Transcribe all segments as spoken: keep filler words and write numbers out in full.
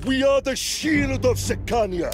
We are the shield of Sicania.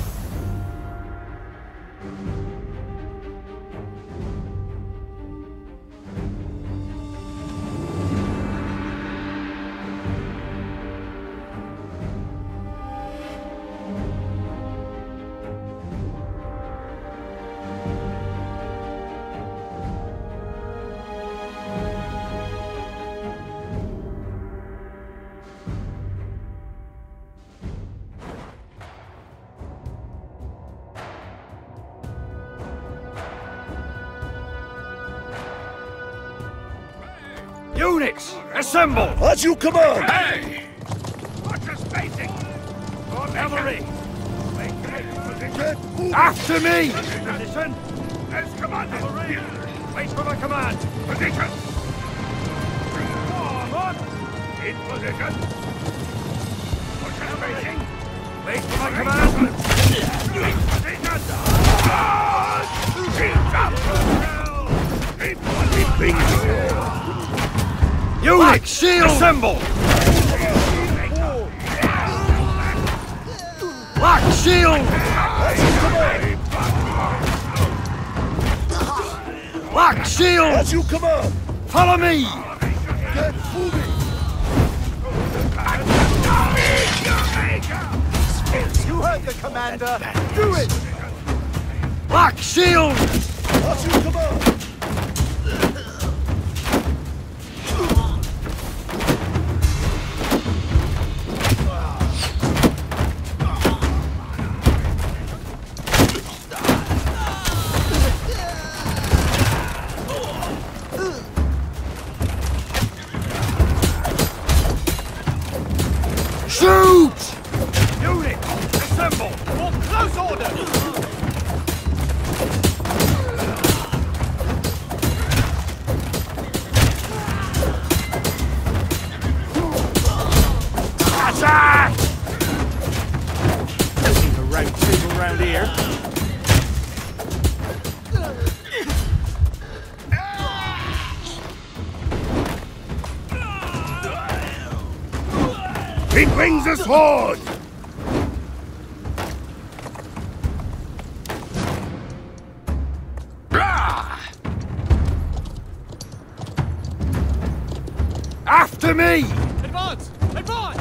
Units, assemble! As you command! Hey! Watch us facing! Cavalry! After me! Position! As commanded! Wait for my command! Position! Come on! In position! Watch us facing! Wait for my command! In position! Unit, shield! Assemble! Lock shield! Lock shield! As you command! Follow me! Get moving! You heard the commander! Do it! Lock shield! As you command! Shoot! Unit, assemble! For close order! Attack! Need a round table round here. He brings a sword! After me! Advance! Advance!